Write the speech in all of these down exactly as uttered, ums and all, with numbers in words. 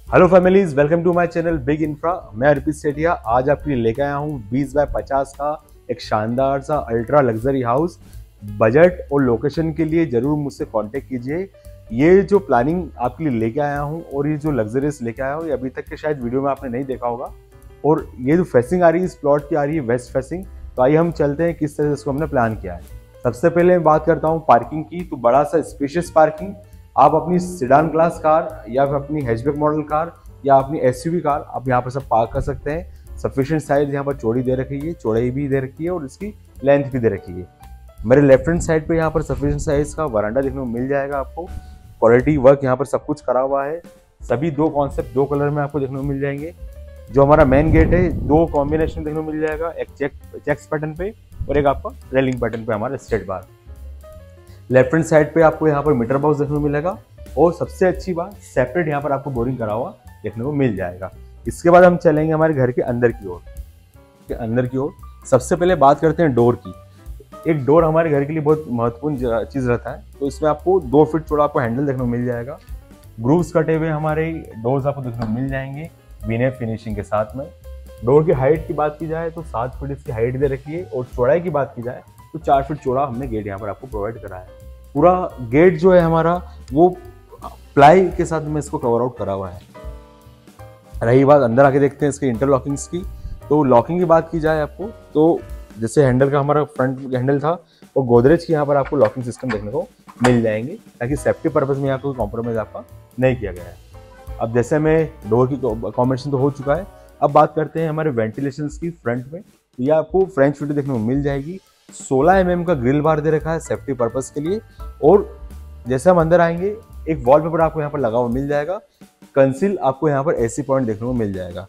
Hello families, welcome to my channel big infra. मैं अर्पित सेठिया आज आपके लिए लेकर आया हूँ बीस बाय पचास का एक शानदार सा अल्ट्रा लग्जरी हाउस। बजट और लोकेशन के लिए जरूर मुझसे कांटेक्ट कीजिए। ये जो प्लानिंग आपके लिए लेके आया हूँ और ये जो लग्जरियस लेके आया हूँ, ये अभी तक के शायद वीडियो में आपने नहीं देखा होगा। और ये जो फेसिंग आ रही है इस प्लॉट की आ रही है वेस्ट फेसिंग। तो आइए हम चलते हैं किस तरह से इसको हमने प्लान किया है। सबसे पहले मैं बात करता हूँ पार्किंग की। तो बड़ा सा स्पेशियस पार्किंग, आप अपनी सिडान क्लास कार या फिर अपनी हैचबैक मॉडल कार या अपनी एसयूवी कार आप यहाँ पर सब पार्क कर सकते हैं। सफिशिएंट साइज यहाँ पर चौड़ी दे रखी है, चौड़ाई भी दे रखी है और इसकी लेंथ भी दे रखी है। मेरे लेफ्ट हैंड साइड पे यहाँ पर सफिशिएंट साइज का वरांडा देखने को मिल जाएगा आपको। क्वालिटी वर्क यहाँ पर सब कुछ करा हुआ है। सभी दो कॉन्सेप्ट दो कलर में आपको देखने को मिल जाएंगे। जो हमारा मेन गेट है दो कॉम्बिनेशन देखने को मिल जाएगा, एक चेक चेक्स पैटर्न पे और एक आपका रेलिंग पैटर्न पे हमारा straight bar. Left hand side पे आपको यहाँ पर मीटर बॉक्स देखने को मिलेगा और सबसे अच्छी बात सेपरेट यहाँ पर आपको बोरिंग करा हुआ देखने को मिल जाएगा। इसके बाद हम चलेंगे हमारे घर के अंदर की ओर के अंदर की ओर सबसे पहले बात करते हैं डोर की। एक डोर हमारे घर के लिए बहुत महत्वपूर्ण चीज रहता है। तो इसमें आपको दो फीट चौड़ा आपको हैंडल देखने को मिल जाएगा। ग्रूव्स कटे हुए हमारे डोर्स आपको देखने को मिल जाएंगे वीनेट फिनिशिंग के साथ में। डोर की हाइट की बात की जाए तो सात फीट इसकी हाइट दे रखी है और चौड़ाई की बात की जाए तो चार फीट चौड़ा हमने गेट यहाँ पर आपको प्रोवाइड करा है। पूरा गेट जो है हमारा वो प्लाई के साथ में इसको कवर आउट करा हुआ है। रही बात अंदर आके देखते हैं इसके इंटरलॉकिंग्स की। तो लॉकिंग की बात की जाए आपको तो जैसे हैंडल का हमारा फ्रंट हैंडल था और गोदरेज की यहाँ पर आपको लॉकिंग सिस्टम देखने को मिल जाएंगे ताकि सेफ्टी पर्पज में यहाँ कोई कॉम्प्रोमाइज आपका नहीं किया गया है। अब जैसे में डोर की कॉम्बिनेशन तो हो चुका है, अब बात करते हैं हमारे वेंटिलेशन की। फ्रंट में तो ये आपको फ्रेंच विंडो देखने को मिल जाएगी। सोलह एम एम का ग्रिल बार दे रखा है सेफ्टी पर्पज के लिए। और जैसे हम अंदर आएंगे एक वॉलपेपर आपको यहाँ पर लगा हुआ मिल जाएगा। कंसील आपको यहाँ पर एसी पॉइंट देखने को मिल जाएगा।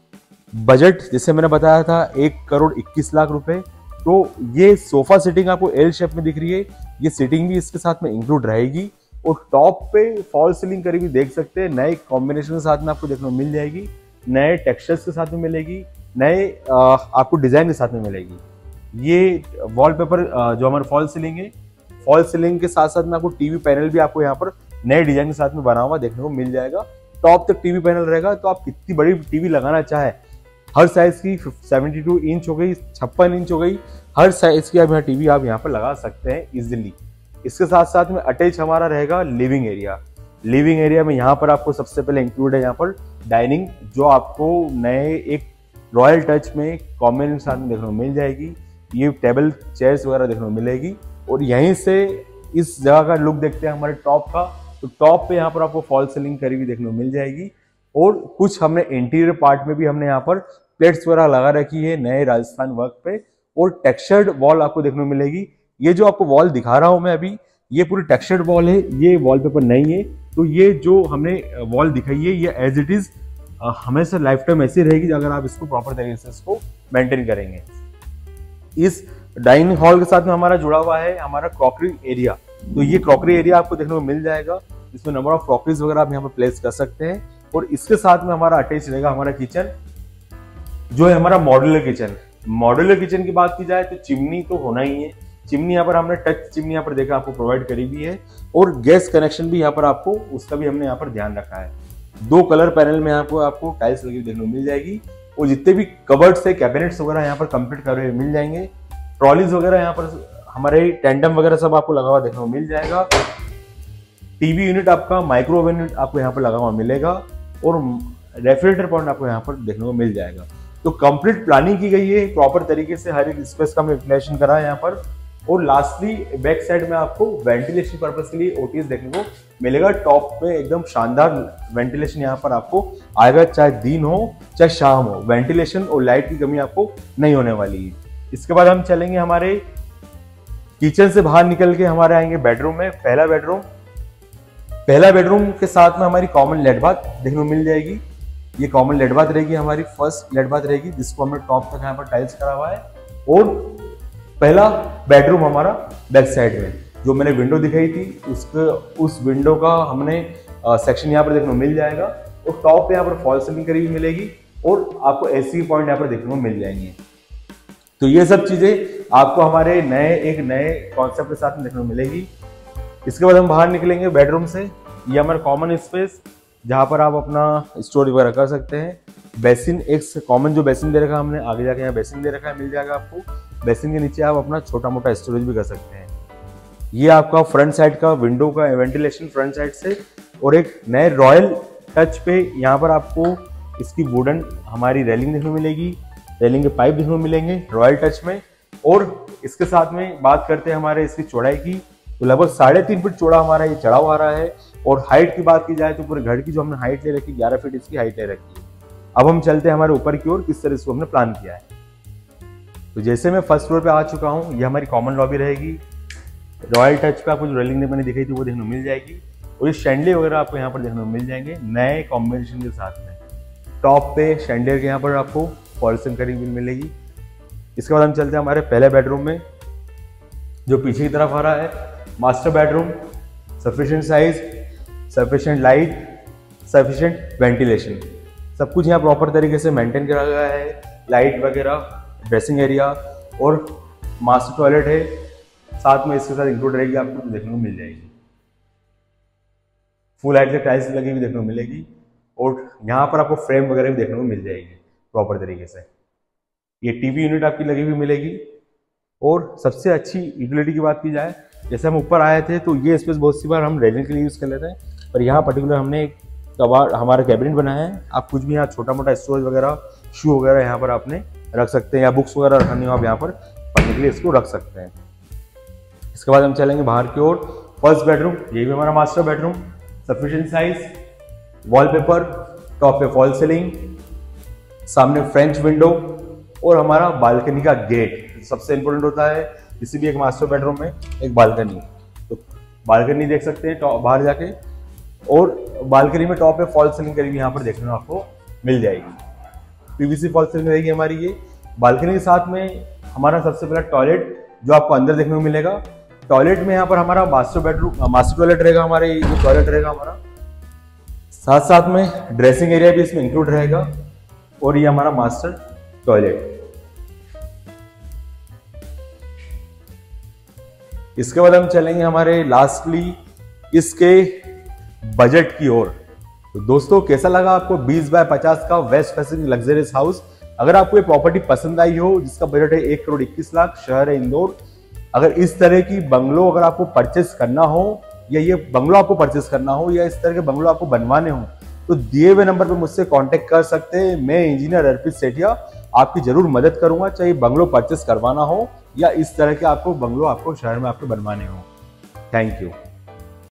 बजट जैसे मैंने बताया था एक करोड़ इक्कीस लाख रुपए। तो ये सोफा सीटिंग आपको एल शेप में दिख रही है, ये सीटिंग भी इसके साथ में इंक्लूड रहेगी। और टॉप पे फॉल सीलिंग करी भी देख सकते हैं, नए कॉम्बिनेशन के साथ में आपको देखने को मिल जाएगी, नए टेक्सचर्स के साथ में मिलेगी, नए आपको डिजाइन के साथ में मिलेगी। ये वॉलपेपर जो हमारा फॉल सीलिंग है, फॉल सीलिंग के साथ साथ में आपको टीवी पैनल भी आपको यहाँ पर नए डिजाइन के साथ में बना हुआ देखने को मिल जाएगा। टॉप तक टीवी पैनल रहेगा। तो आप कितनी बड़ी टीवी लगाना चाहे, हर साइज की बहत्तर इंच हो गई, छप्पन इंच हो गई, हर साइज की आप यहाँ टीवी आप यहाँ पर लगा सकते हैं इजीली। इसके साथ साथ में अटैच हमारा रहेगा लिविंग एरिया। लिविंग एरिया में यहाँ पर आपको सबसे पहले इंक्लूड है यहाँ पर डाइनिंग, जो आपको नए एक रॉयल टच में कॉम्बिनेशन के साथ में देखने को मिल जाएगी। ये टेबल चेयर्स वगैरह देखने को मिलेगी। और यहीं से इस जगह का लुक देखते हैं हमारे टॉप का। तो टॉप पे यहाँ पर आपको फॉल सीलिंग करी हुई देखने को मिल जाएगी। और कुछ हमने इंटीरियर पार्ट में भी हमने यहाँ पर प्लेट्स वगैरह लगा रखी है नए राजस्थान वर्क पे। और टेक्सचर्ड वॉल आपको देखने को मिलेगी। ये जो आपको वॉल दिखा रहा हूं मैं अभी, ये पूरी टेक्सचर्ड वॉल है, ये वॉलपेपर नहीं है। तो ये जो हमने वॉल दिखाई है ये एज इट इज हमेशा लाइफ टाइम ऐसी रहेगी अगर आप इसको प्रॉपर तरीके से इसको मेंटेन करेंगे। इस डाइनिंग हॉल के साथ में हमारा जुड़ा हुआ है हमारा क्रॉकरी एरिया। तो ये क्रॉकरी एरिया आपको देखने को मिल जाएगा। इसमें नंबर ऑफ क्रॉकरीज वगैरह आप यहाँ पर प्लेस कर सकते हैं। और इसके साथ में हमारा अटैच रहेगा हमारा किचन, जो है हमारा मॉड्यूलर किचन। मॉड्यूलर किचन की बात की जाए तो चिमनी तो होना ही है। चिमनी यहाँ पर हमने टच चिमनी यहाँ पर देखा आपको प्रोवाइड करी हुई है। और गैस कनेक्शन भी यहाँ पर आपको उसका भी हमने यहाँ पर ध्यान रखा है। दो कलर पैनल में यहाँ पर आपको टाइल्स लगी देखने को मिल जाएगी। और जितने भी कबर्ड से कैबिनेट्स वगैरह यहाँ पर कंप्लीट करे हुए मिल जाएंगे। ट्रॉलीज वगैरह यहाँ पर हमारे टेंडम वगैरह सब आपको लगा हुआ देखने को मिल जाएगा। टीवी यूनिट आपका माइक्रो ओवन यूनिट आपको यहाँ पर लगा हुआ मिलेगा। और रेफ्रिजरेटर पॉइंट आपको यहाँ पर देखने को मिल जाएगा। तो कंप्लीट प्लानिंग की गई है प्रॉपर तरीके से, हर एक स्पेस का हमने वेंटिलेशन करा है यहाँ पर। और लास्टली बैक साइड में आपको वेंटिलेशन पर्पस के लिए ओटीएस देखने को मिलेगा। टॉप पे एकदम शानदार वेंटिलेशन यहाँ पर आपको आएगा, चाहे दिन हो चाहे शाम हो, वेंटिलेशन और लाइट की कमी आपको नहीं होने वाली है। इसके बाद हम चलेंगे हमारे किचन से बाहर निकल के हमारे आएंगे बेडरूम में। पहला बेडरूम पहला बेडरूम के साथ में हमारी कॉमन लेट बाथ देखने को मिल जाएगी। ये कॉमन लेट बाथ रहेगी, हमारी फर्स्ट लेट बाथ रहेगी जिसको हमने टॉप तक यहाँ पर टाइल्स करा हुआ है। और पहला बेडरूम हमारा बैक साइड में जो मैंने विंडो दिखाई थी उसके उस विंडो का हमने सेक्शन यहाँ पर देखने को मिल जाएगा। और टॉप पे यहाँ पर फॉल सीलिंग करी हुई मिलेगी और आपको एसी पॉइंट यहाँ पर देखने को मिल जाएंगे। तो ये सब चीजें आपको हमारे नए एक नए कॉन्सेप्ट के साथ में देखने को मिलेगी। इसके बाद हम बाहर निकलेंगे बेडरूम से। ये हमारा कॉमन स्पेस जहाँ पर आप अपना स्टोरेज वगैरह कर सकते हैं। बेसिन, एक कॉमन जो बेसिन दे रखा है हमने, आगे जाके यहाँ बेसिन दे रखा है, मिल जाएगा आपको। बेसिन के नीचे आप अपना छोटा मोटा स्टोरेज भी कर सकते हैं। ये आपका फ्रंट साइड का विंडो का वेंटिलेशन फ्रंट साइड से, और एक नए रॉयल टच पे यहाँ पर आपको इसकी वुडन हमारी रेलिंग देखने को मिलेगी, रेलिंग के पाइप देखने को मिलेंगे रॉयल टच में। और इसके साथ में बात करते हैं हमारे इसकी चौड़ाई की, तो लगभग साढ़े तीन फीट चौड़ा हमारा ये चढ़ा हुआ रहा है। और हाइट की बात की जाए तो पूरे घर की जो हमने हाइट ले रखी है, ग्यारह फीट इसकी हाइट ले रखी है। अब हम चलते हैं हमारे ऊपर की ओर, किस तरह से हमने प्लान किया है। तो जैसे मैं फर्स्ट फ्लोर पे आ चुका हूँ, ये हमारी कॉमन लॉबी रहेगी। रॉयल टच पे आपको जो रेलिंग मैंने दिखाई थी वो देखने को मिल जाएगी, और ये शैंडलियर वगैरह आपको यहाँ पर देखने को मिल जाएंगे नए कॉम्बिनेशन के साथ में। टॉप पे शैंडलियर के यहाँ पर आपको पॉलिशिंग करी हुई मिलेगी। इसके बाद हम चलते हैं हमारे पहले बेडरूम में, जो पीछे की तरफ आ रहा है। Master bedroom, sufficient size, sufficient light, sufficient ventilation, सब कुछ यहाँ प्रॉपर तरीके से मेंटेन करा गया है। लाइट वगैरह, ड्रेसिंग एरिया और मास्टर टॉयलेट है, साथ में इसके साथ इंक्लूड रहेगी, आपको देखने को मिल जाएगी। फुल हाइट के टाइल्स लगी हुई देखने को मिलेगी, और यहाँ पर आपको फ्रेम वगैरह भी देखने को मिल जाएगी प्रॉपर तरीके से। ये टीवी यूनिट आपकी लगी हुई मिलेगी। और सबसे अच्छी यूटिलिटी की बात की जाए, जैसे हम ऊपर आए थे तो ये स्पेस बहुत सी बार हम रेलिंग के लिए यूज़ कर लेते हैं, पर यहाँ पर्टिकुलर हमने एक कबाड़ हमारा कैबिनेट बनाया है। आप कुछ भी यहाँ छोटा मोटा स्टोरेज वगैरह, शू वगैरह यहाँ पर आपने रख सकते हैं, या बुक्स वगैरह रखनी हो आप यहाँ पर पढ़ने के लिए इसको रख सकते हैं। इसके बाद हम चलेंगे बाहर की ओर। फर्स्ट बेडरूम, ये भी हमारा master bedroom, sufficient size, wallpaper, top पे फॉल सीलिंग, सामने फ्रेंच विंडो, और हमारा बालकनी का गेट सबसे इंपॉर्टेंट होता है किसी भी एक मास्टर बेडरूम में, एक बालकनी। तो बालकनी देख सकते हैं टॉप बाहर जाके, और बालकनी में टॉप पे फॉल सीलिंग करी हुई यहाँ पर देखने को आपको मिल जाएगी। पीवीसी फॉल सीलिंग रहेगी हमारी ये। बालकनी के साथ में हमारा सबसे पहला टॉयलेट जो आपको अंदर देखने को मिलेगा। टॉयलेट में यहाँ पर हमारा मास्टर बेडरूम मास्टर टॉयलेट रहेगा, हमारे ये टॉयलेट रहेगा हमारा, साथ साथ में ड्रेसिंग एरिया भी इसमें इंक्लूड रहेगा, और ये हमारा मास्टर टॉयलेट। इसके बाद हम चलेंगे हमारे लास्टली इसके बजट की ओर। तो दोस्तों, कैसा लगा आपको बीस बाय पचास का वेस्ट फेसिंग लग्जरियस हाउस? अगर आपको ये प्रॉपर्टी पसंद आई हो, जिसका बजट है एक करोड़ इक्कीस लाख, शहर है इंदौर, अगर इस तरह की बंगलो अगर आपको परचेस करना हो, या ये बंगलो आपको परचेस करना हो, या इस तरह के बंगलो आपको बनवाने हो, तो दिए हुए नंबर पर मुझसे कांटेक्ट कर सकते हैं। मैं इंजीनियर अर्पित सेठिया आपकी जरूर मदद करूंगा, चाहे बंगलो परचेस करवाना हो या इस तरह के आपको बंगलो आपको शहर में आपको बनवाने हो। Thank you.